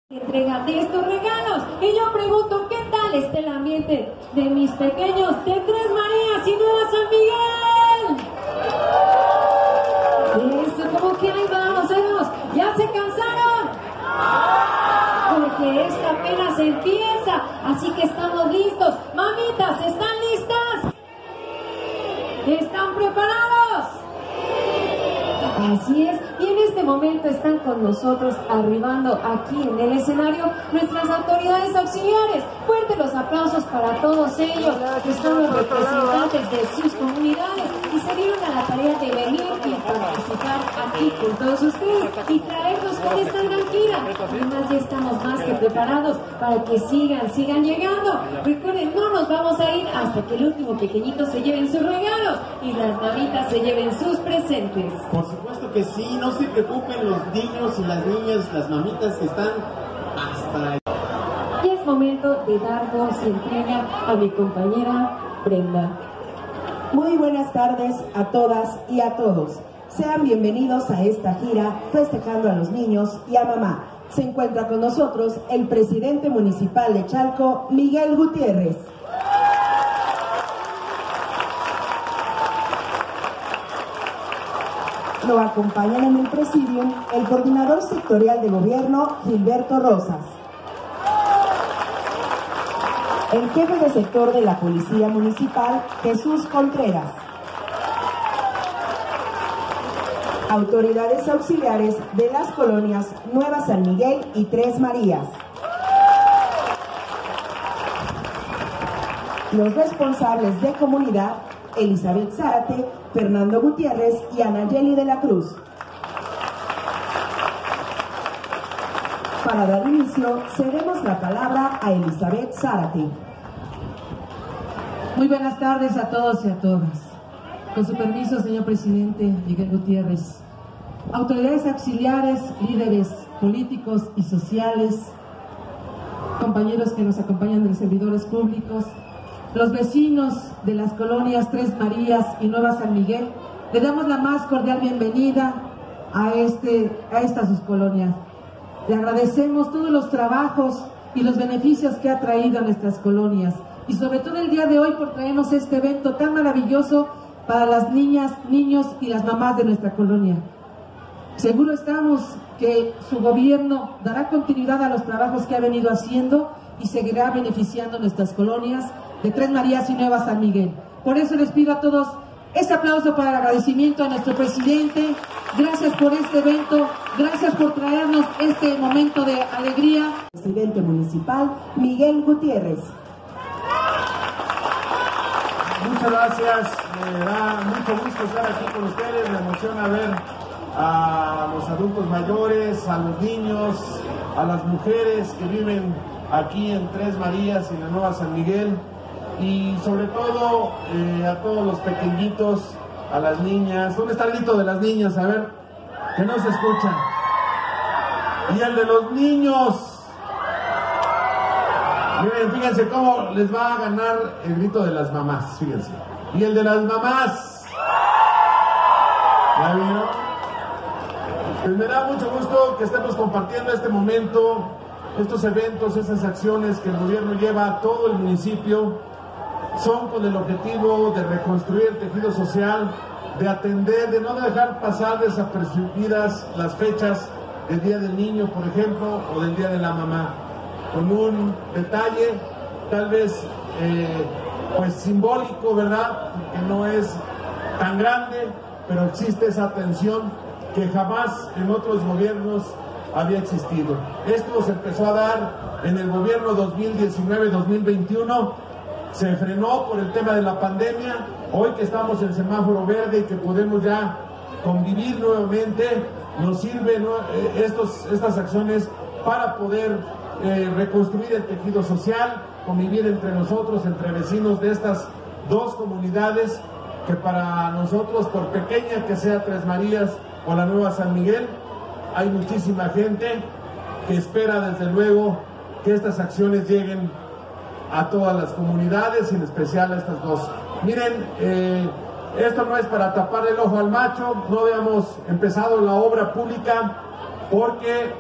Entrega de estos regalos. Y yo pregunto, ¿qué tal está el ambiente de mis pequeños de Tres Marías y Nueva San Miguel? Eso, como que ahí vamos, ¿ya se cansaron? Porque esto apenas empieza, así que estamos listos. Mamitas, ¿están listas? ¿Están preparados? Así es, y en este momento están con nosotros arribando aquí en el escenario nuestras autoridades auxiliares. Fuertes los aplausos para todos ellos, que son los representantes de sus comunidades y se dieron a la tarea de venir y participar aquí con todos ustedes y traernos con esta gran gira. Además ya estamos más que preparados para que sigan llegando. Recuerden, no nos vamos a ir hasta que el último pequeño se lleven sus regalos y las mamitas se lleven sus presentes. Por supuesto que sí, no se preocupen los niños y las niñas, las mamitas que están hasta ahí. Y es momento de dar voz y entrega a mi compañera Brenda. Muy buenas tardes a todas y a todos. Sean bienvenidos a esta gira festejando a los niños y a mamá. Se encuentra con nosotros el presidente municipal de Chalco, Miguel Gutiérrez. Lo acompañan en el presidium el coordinador sectorial de gobierno, Gilberto Rosas. El jefe de sector de la Policía Municipal, Jesús Contreras. Autoridades auxiliares de las colonias Nueva San Miguel y Tres Marías. Los responsables de comunidad, Elizabeth Zárate, Fernando Gutiérrez y Anayeli de la Cruz. Para dar inicio, cedemos la palabra a Elizabeth Zárate. Muy buenas tardes a todos y a todas. Con su permiso, señor presidente Miguel Gutiérrez, autoridades auxiliares, líderes políticos y sociales, compañeros que nos acompañan de los servidores públicos, los vecinos de las colonias Tres Marías y Nueva San Miguel, le damos la más cordial bienvenida a estas sus colonias. Le agradecemos todos los trabajos y los beneficios que ha traído a nuestras colonias y sobre todo el día de hoy por traernos este evento tan maravilloso para las niñas, niños y las mamás de nuestra colonia. Seguro estamos que su gobierno dará continuidad a los trabajos que ha venido haciendo y seguirá beneficiando nuestras colonias de Tres Marías y Nueva San Miguel. Por eso les pido a todos este aplauso para el agradecimiento a nuestro presidente. Gracias por este evento, gracias por traernos este momento de alegría. Presidente municipal, Miguel Gutiérrez. Muchas gracias, me da mucho gusto estar aquí con ustedes, me emociona ver a los adultos mayores, a los niños, a las mujeres que viven aquí en Tres Marías y en la Nueva San Miguel y sobre todo a todos los pequeñitos, a las niñas. ¿Dónde está el grito de las niñas? A ver, que no se escucha. Y el de los niños. Miren, fíjense cómo les va a ganar el grito de las mamás, fíjense. Y el de las mamás. ¿Ya vieron? Pues me da mucho gusto que estemos compartiendo este momento, estos eventos, esas acciones que el gobierno lleva a todo el municipio. Son con el objetivo de reconstruir el tejido social, de atender, de no dejar pasar desapercibidas las fechas del Día del Niño, por ejemplo, o del Día de la Mamá. Con un detalle tal vez pues simbólico, ¿verdad? Que no es tan grande, pero existe esa atención que jamás en otros gobiernos había existido. Esto se empezó a dar en el gobierno 2019-2021, se frenó por el tema de la pandemia. Hoy que estamos en semáforo verde y que podemos ya convivir nuevamente, nos sirven estas acciones para poder reconstruir el tejido social, convivir entre nosotros, entre vecinos de estas dos comunidades que para nosotros, por pequeña que sea Tres Marías o la Nueva San Miguel, hay muchísima gente que espera desde luego que estas acciones lleguen a todas las comunidades y en especial a estas dos. Miren, esto no es para tapar el ojo al macho, no habíamos empezado la obra pública porque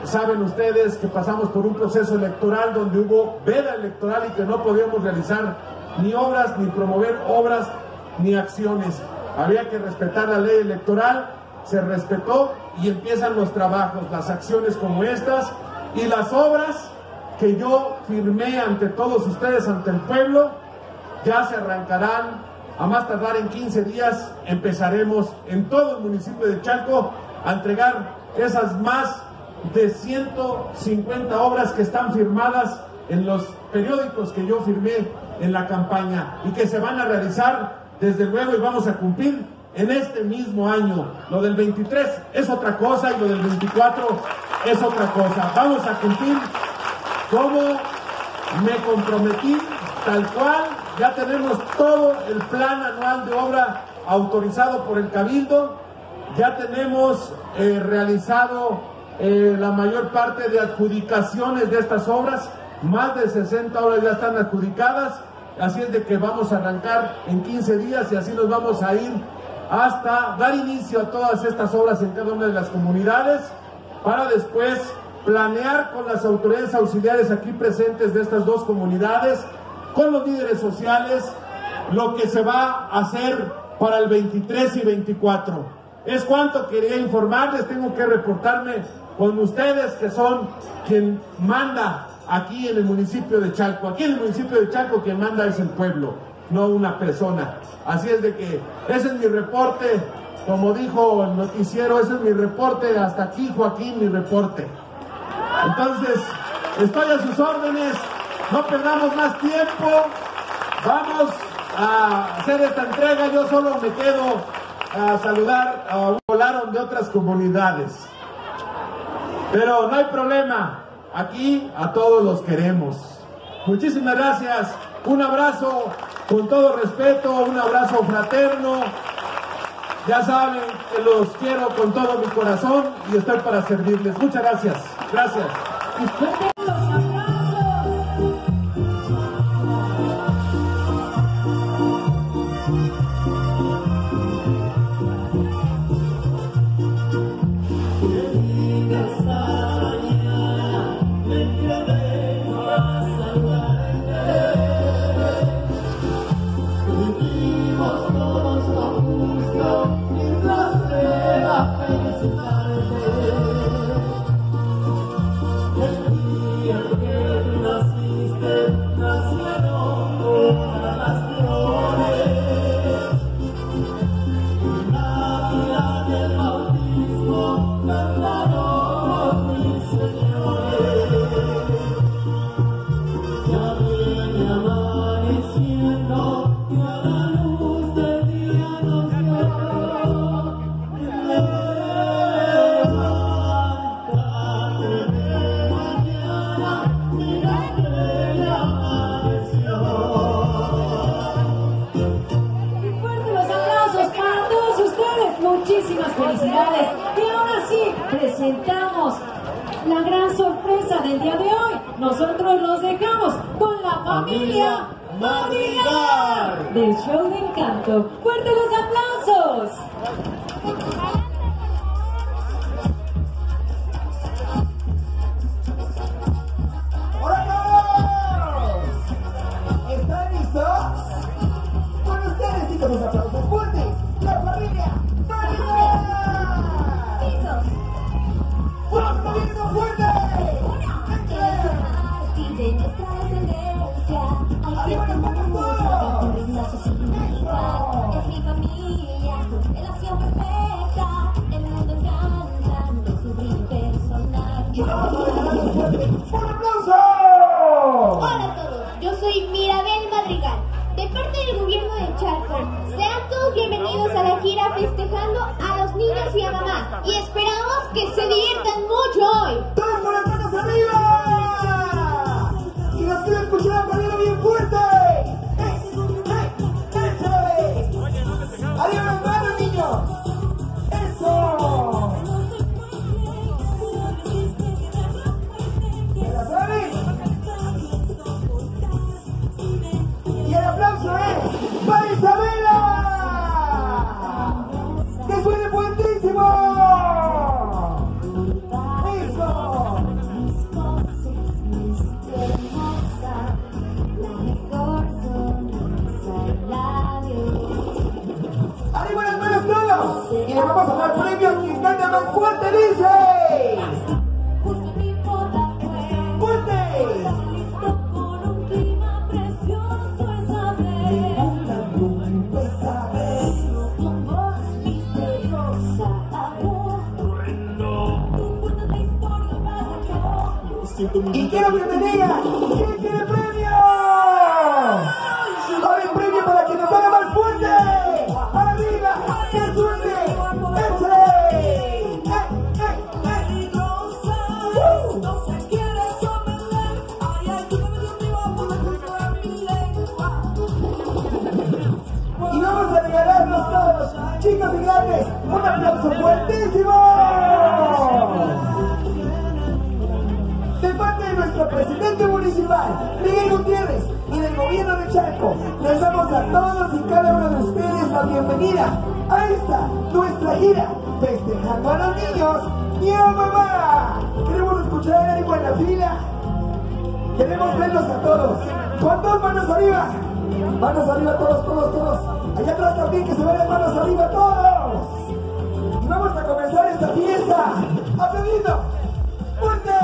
Saben ustedes que pasamos por un proceso electoral donde hubo veda electoral y que no podíamos realizar ni obras, ni promover obras, ni acciones. Había que respetar la ley electoral, se respetó y empiezan los trabajos, las acciones como estas y las obras que yo firmé ante todos ustedes, ante el pueblo, ya se arrancarán. A más tardar en 15 días empezaremos en todo el municipio de Chalco a entregar esas más de 150 obras que están firmadas en los periódicos que yo firmé en la campaña y que se van a realizar desde luego y vamos a cumplir en este mismo año. Lo del 23 es otra cosa y lo del 24 es otra cosa. Vamos a cumplir como me comprometí, tal cual. Ya tenemos todo el plan anual de obra autorizado por el Cabildo, ya tenemos realizado la mayor parte de adjudicaciones de estas obras, más de 60 obras ya están adjudicadas, así es de que vamos a arrancar en 15 días y así nos vamos a ir hasta dar inicio a todas estas obras en cada una de las comunidades, para después planear con las autoridades auxiliares aquí presentes de estas dos comunidades, con los líderes sociales, lo que se va a hacer para el 23 y 24. Es cuanto quería informarles, tengo que reportarme con ustedes que son quien manda aquí en el municipio de Chalco. Aquí en el municipio de Chalco quien manda es el pueblo, no una persona. Así es de que ese es mi reporte, como dijo el noticiero, ese es mi reporte, hasta aquí Joaquín, mi reporte. Entonces, estoy a sus órdenes. No perdamos más tiempo, vamos a hacer esta entrega. Yo solo me quedo a saludar a un volaron de otras comunidades, pero no hay problema, aquí a todos los queremos. Muchísimas gracias, un abrazo con todo respeto, un abrazo fraterno. Ya saben que los quiero con todo mi corazón y estoy para servirles. Muchas gracias, gracias. Muchísimas felicidades. Y ahora sí, presentamos la gran sorpresa del día de hoy. Nosotros los dejamos con la familia Madrigal del show de Encanto. ¡Fuertes los aplausos! ¿Están listos? Con ustedes y con los aplausos fuertes, la familia es mi familia, relación perfecta, el mundo cantando su brillo personal. ¡Un aplauso! Hola a todos, yo soy Mirabel Madrigal, de parte del gobierno de Chalco. Sean todos bienvenidos a la gira festejando a los niños y a mamá, y esperamos que se diviertan mucho hoy. ¡Todos con las manos arriba! ¡Que nos quiera escuchar a Mariano bien fuerte! ¡Arriba las manos, niños! ¡Eso! ¿Se la saben? Y el aplauso es para Isabela. ¡Que suene fuertísimo! ¡Eso! Y quiero que me digan, ¿quién quiere premios? ¡Hay premio para quien nos haga más fuerte! ¡Arriba! ¡Que suene! ¡Échale! Y vamos a regalarnos todos, chicos y grandes, un aplauso fuertísimo. De parte de nuestro presidente municipal, Miguel Gutiérrez, y del gobierno de Chalco, les damos a todos y cada uno de ustedes la bienvenida a esta, nuestra gira, festejando a los niños y a mamá. Queremos escuchar a Ánimo en la fila. Queremos verlos a todos. Con dos manos arriba. Manos arriba todos, todos, todos. Allá atrás también, que se vean las manos arriba todos. Y vamos a comenzar esta fiesta. ¡Aplaudiendo! ¡Fuerte!